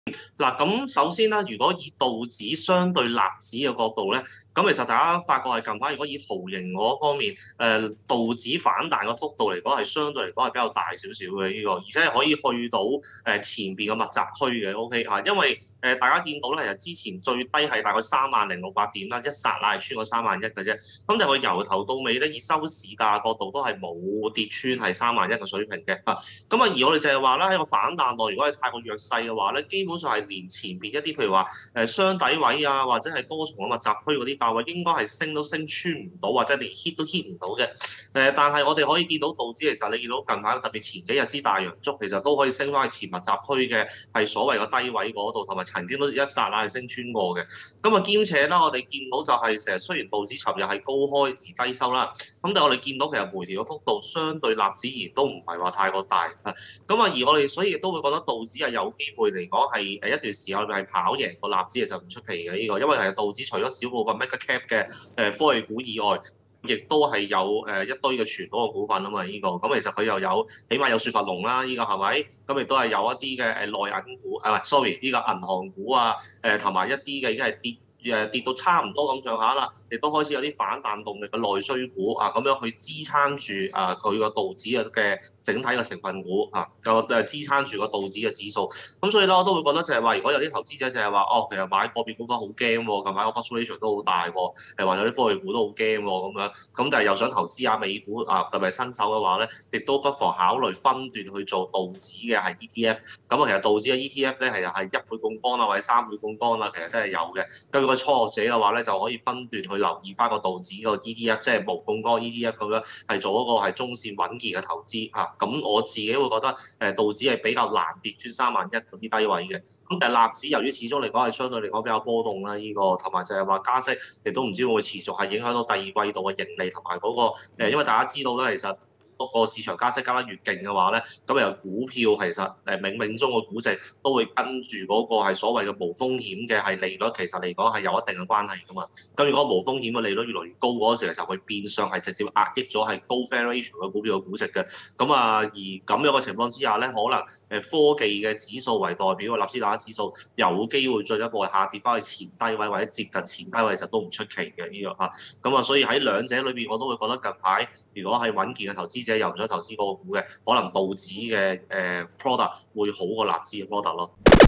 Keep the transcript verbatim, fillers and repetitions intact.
嗱，咁首先啦，如果以道指相對納指嘅角度咧，咁其實大家發覺係近排如果以圖形嗰方面，誒、呃、道指反彈嘅幅度嚟講係相對嚟講係比較大少少嘅呢個，而且係可以去到誒、呃、前邊嘅密集區嘅，OK 嚇，因為誒、呃、大家見到咧，其實之前最低係大概三萬零六百點啦，一剎那係穿過三萬一嘅啫，咁但係佢由頭到尾咧，以收市價角度都係冇跌穿係三萬一嘅水平嘅嚇，咁啊而我哋就係話咧喺個反彈內，如果係太過弱勢嘅話咧，基本上係連前邊一啲譬如話誒雙底位啊，或者係多重嘅密集區嗰啲價位，應該係升都升穿唔到，或者連 hit 都 hit 唔到嘅。誒、呃，但係我哋可以見到道指其實你見到近排特別前幾日支大陽燭，其實都可以升翻去前密集區嘅係所謂嘅低位嗰度，同埋曾經都一剎那係升穿過嘅。咁啊兼且啦，我哋見到就係成日雖然道指尋日係高開而低收啦，咁但係我哋見到其實回調嘅幅度相對納指而都唔係話太過大啊。咁啊而我哋所以亦都會覺得道指係有機會嚟講係誒一段時間裏面係跑贏個納指，其實唔出奇嘅呢個，因為其實道指除咗少部分 mega cap 嘅誒科技股以外，亦都係有誒一堆嘅傳統嘅股份啊嘛，呢個咁其實佢又有，起碼有雪佛龍啦，呢個係咪？咁亦都係有一啲嘅誒內銀股，啊唔係，sorry，呢個銀行股啊，誒同埋一啲嘅已經係跌。誒跌到差唔多咁上下啦，亦都開始有啲反彈動力嘅內需股啊，咁樣去支撐住啊佢個道指嘅整體嘅成分股啊，就誒支撐住個道指嘅指數。咁所以咧，我都會覺得就係話，如果有啲投資者就係話，哦，其實買個別股份好驚喎，近排個 fluctuation 都好大喎，誒或者啲科技股都好驚喎咁樣，咁但係又想投資下美股啊，特別係新手嘅話咧，亦都不妨考慮分段去做道指嘅係 E T F。咁啊，其實道指嘅 E T F 咧係又係一倍槓桿啦，或者三倍槓桿啦，其實都係有嘅。咁個初學者嘅話咧，就可以分段去留意翻個道指個 E T F，即係無槓桿 E T F 咁樣，係做一個係中線穩健嘅投資嚇。咁、啊、我自己會覺得誒道指係比較難跌穿三萬一嗰啲低位嘅。咁但係納指由於始終嚟講係相對嚟講比較波動啦，呢、這個同埋就係話加息，亦都唔知會唔會持續係影響到第二季度嘅盈利同埋嗰個誒，因為大家知道咧，其實。個市場加息加得越勁嘅話咧，咁由股票其實誒冥冥中個估值都會跟住嗰個係所謂嘅無風險嘅係利率，其實嚟講係有一定嘅關係噶嘛。咁如果無風險嘅利率越來越高嗰時，其實會變相係直接壓抑咗係高 fair ratio 嘅股票嘅估值嘅。咁啊，而咁樣嘅情況之下咧，可能誒科技嘅指數為代表嘅納斯達克指數有機會進一步下跌翻去前低位或者接近前低位，其實都唔出奇嘅呢個嚇。咁啊，所以喺兩者裏邊，我都會覺得近排如果係穩健嘅投資者，又唔想投資嗰個股嘅，可能道指嘅誒 product 會好過納指嘅 product 咯。